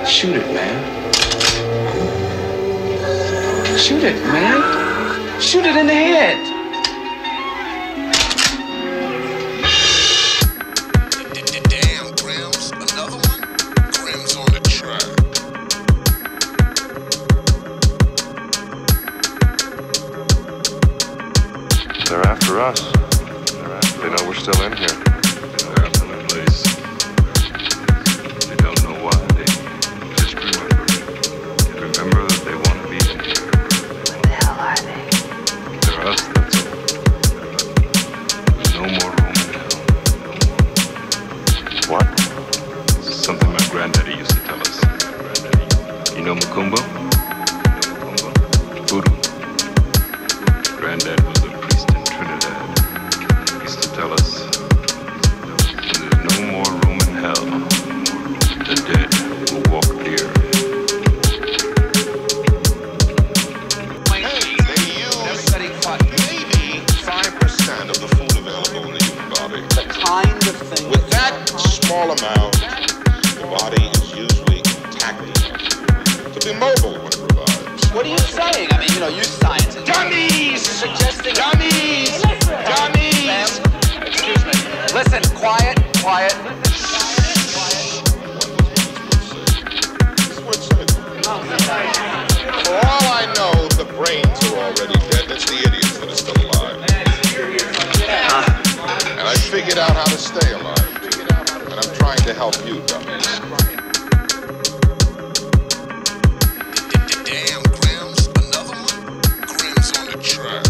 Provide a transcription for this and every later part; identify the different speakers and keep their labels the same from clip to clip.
Speaker 1: Shoot it, man. Shoot it, man. Shoot it in the head.
Speaker 2: Damn, Grims. Another one? Grims on the track.
Speaker 3: They're after us. They know we're still in here. They're after the place. They don't know why. They just remember. Remember that they want to be in here.
Speaker 4: What the hell are they?
Speaker 3: They're us, that's all. There's no more room in hell. What? This is something my granddaddy used to tell us. You know Mukumbo? Voodoo. Granddad was a priest in Trinidad. He used to tell us, when there's no more room in hell, the dead will walk the earth.
Speaker 2: Hey, they use maybe 5% of the food available in the human body.
Speaker 1: The kind of thing.
Speaker 2: With that small amount, the body is usually tacked enough to be mobile when it revives.
Speaker 1: What are you saying? I mean, you know, you scientists.
Speaker 2: Dummies!
Speaker 1: Suggesting.
Speaker 2: Dummies! Dummies!
Speaker 1: Excuse me. Listen, quiet.
Speaker 2: For all I know, the brains are already dead. It's the idiots that are still alive. And I figured out how to stay alive. And I'm trying to help you, dummies. Damn, Grims. Another one? Grims on the track.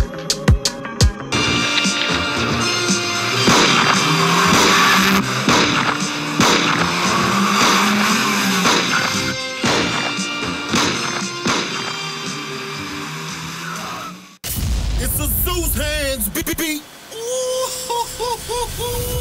Speaker 5: It's a Zeus hands, beep. Ooh, hoo, hoo, hoo, hoo.